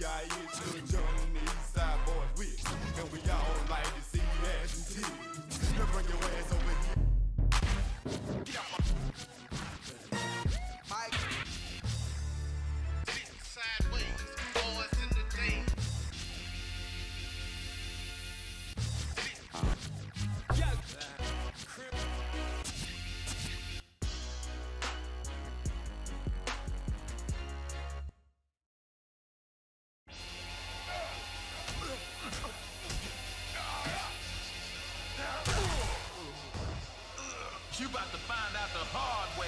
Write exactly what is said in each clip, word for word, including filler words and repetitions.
B I H, Lil Jon and the East Side Boys with. And we all like to see ass and titties. Now bring your ass over here. Get out my Mike. Sideways, boys in the day. Yes. You about to find out the hard way.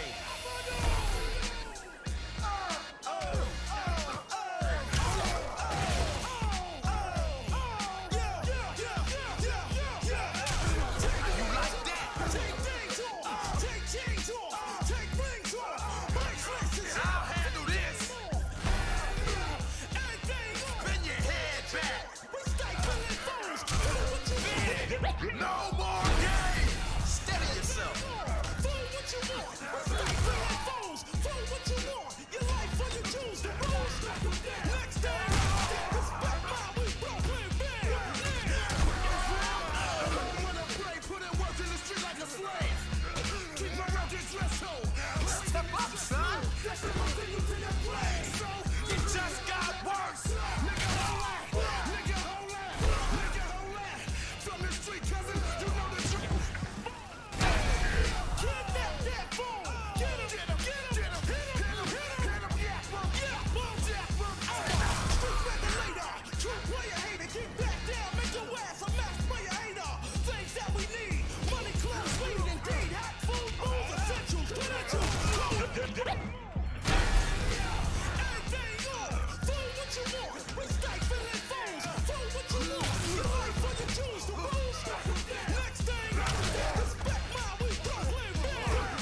No more games! Steady yourself! Fool what you want! Stay feeling foes! Fool what you want! Your life for you choose the rules! Next time, respect my we Brooklyn band! When I pray, put in work in the street like a slave! Keep my rugged dress home! Step up, son! That's the most thing you to your grave! So, It just got worse! nigga, hold that! Nigga, hold that! Nigga, hold that! From the street, cousin, you know the truth! Kidnap that fool! Get him! Get him! Get him! Hit him! Hit him! Hit him! Yeah, boom! Yeah, boom! Yeah, boom! Street regulator! True player hater! Get back down! Make your ass a mass player hater! Things that we need! Money, clothes, weed, indeed! Hot food, booze, essentials, credentials! Everything up! Fool what you want! We stay feeling foes! Fool what you want! Your life for you choose the rules! Next thing, respect my we Brooklyn band!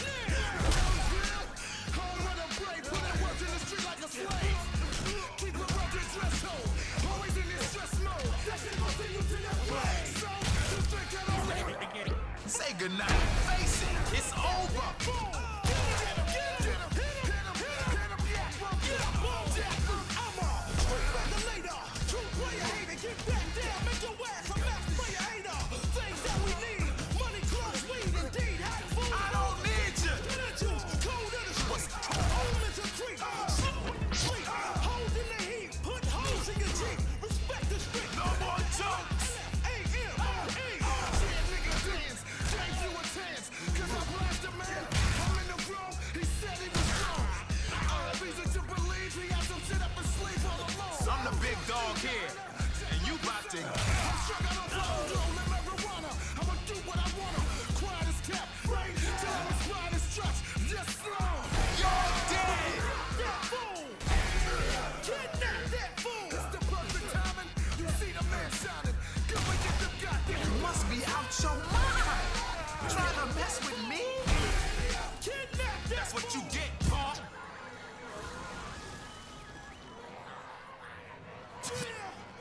Home with a break, put in work in the street like a slave! Keep a rugged dress home! Always in this stress mode! That's it, gonna send you to your grave! So, you think that already? Say goodnight. Face it, it's over. Boom! Get him! Get him! Get him! Hit him! Hit him! Hit him! Yeah, boom! Yeah, boom! Yeah, boom! I'm a street regulator! True player hater! Get back down! Make your ass a mass player hater! Things that we need! Money, clothes, weed, indeed! Hot food! I don't need you. Credentials! Code of the street! Home is a treat! Sleep! Holes in the heat! Put holes in your Jeep! Respect the street! No more jokes. A M E! See a nigga dance! Change you a chance! Cause I blast a man! I'm in the room! He said he was strong! All reason to believe he had some shit up his sleeve all along! I'm the big dog here, and you about to. I'm struck out on flow, rolling marijuana. I'ma do what I wanna. Quiet as kept, right? Till I'm as quiet as trucks. Just slow. You're dead. That fool! Kidnap that fool! It's the perfect timing. You see the man shining. Go and get the goddamn. You must be out your mind. Trying to mess with me? Kidnap that That's what you fool! get, punk. Yeah.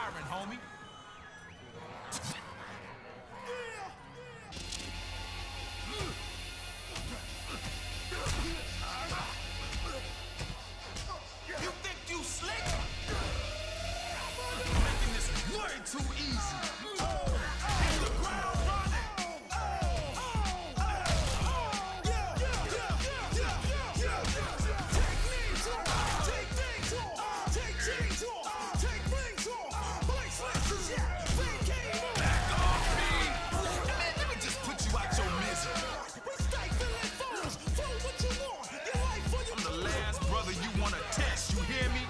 firing, homie. You think you slick? You're making this way too easy. Hit the ground running. Back off me. Man, let me just put you out your misery. I'm the last brother you wanna test, you hear me?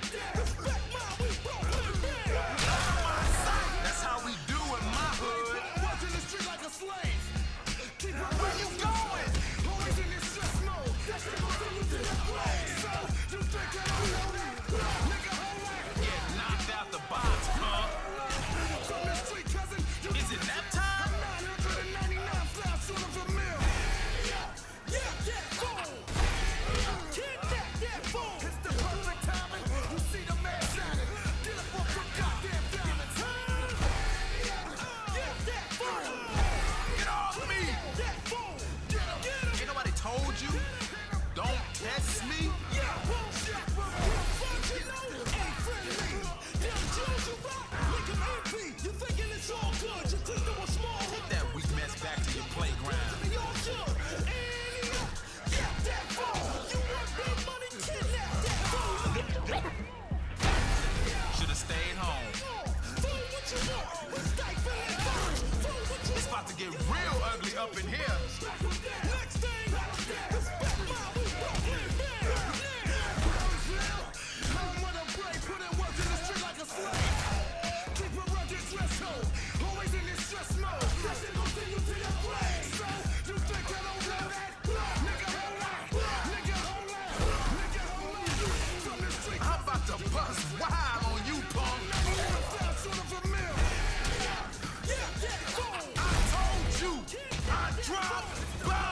That's how we do in my hood. Working the street like a slave. Keep it Where you going? always in this stress mode. That shit gon' send you to the grave. So you think that I know that? Nigga, hold on. Get knocked out the box, punk. From the street, cousin. You Is it nap time? nine hundred ninety-nine flies short of a mill. Yeah, yeah, boom. Kidnap that fool. It's the perfect timing. You see the man shining. Get up off your goddamn diamonds. Yeah, that fool. Get off me! That fool. Get him, get him. Ain't nobody told you? Don't test me? Yeah, bullshit. Fuck you know. Ain't friendly. Them Jews you rock. Make 'em M P. You thinking it's all good. You think they were small. Take that weak mess back to your playground. They all should. And yeah, that fool. You want big money? Kidnap that fool. Should've stayed home. Fool, what you want? We stifling first. Fool, what you It's about to get real ugly up in here. Next thing, respect my we Brooklyn man. Home with a break, put in work in the street like a slave. Keep a rugged dress code, always in this stress mode. That shit gon' send you to your grave. So you think I don't know that? Nigga, hold on. Nigga, hold on. Nigga, hold on. From the street, I'm about to bust wild on you, punk. ninety-nine flies short of a mill. Yeah, yeah, boom. I told you, I dropped by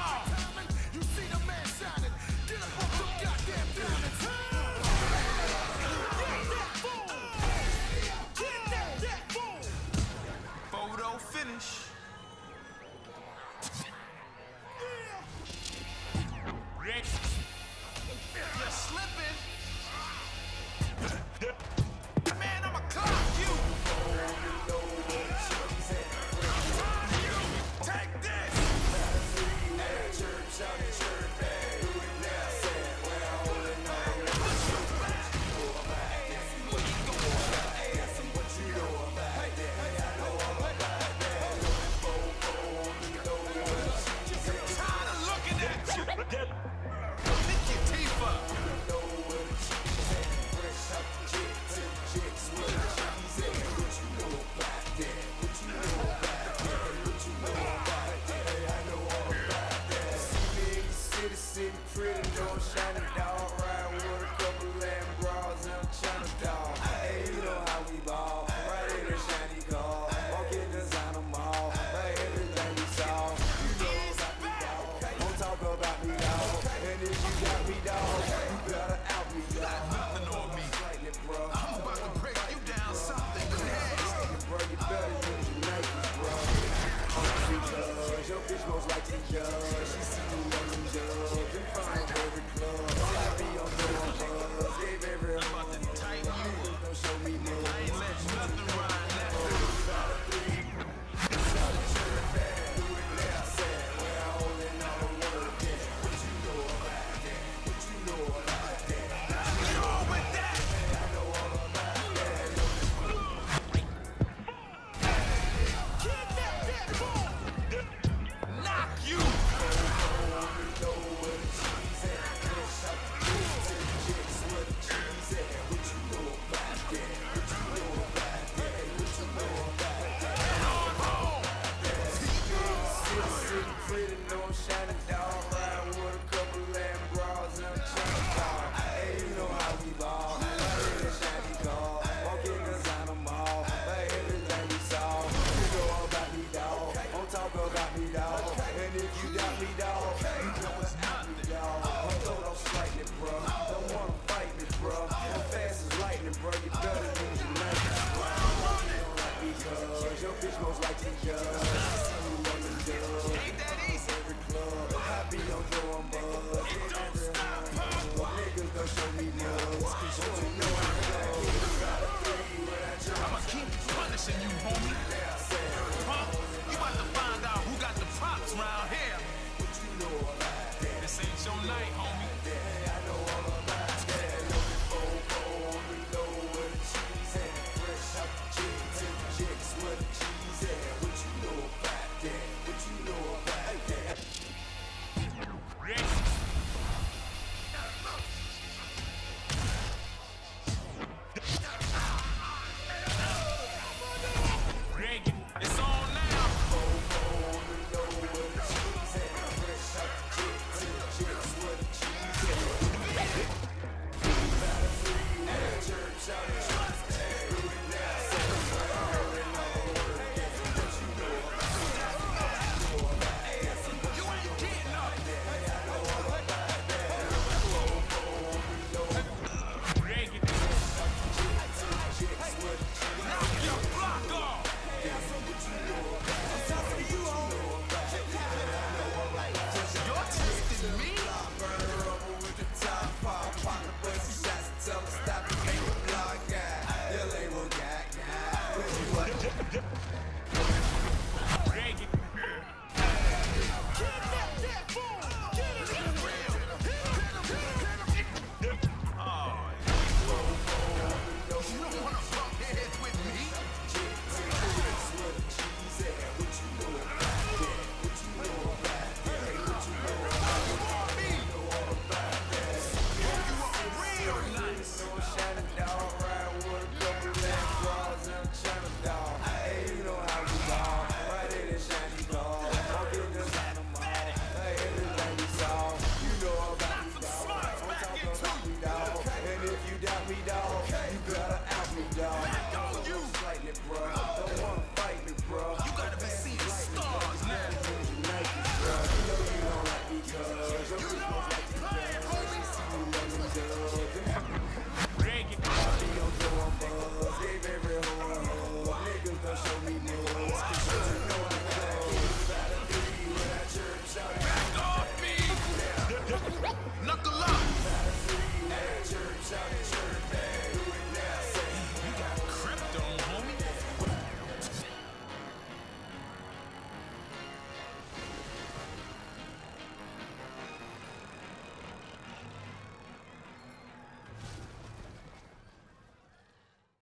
it, bruh.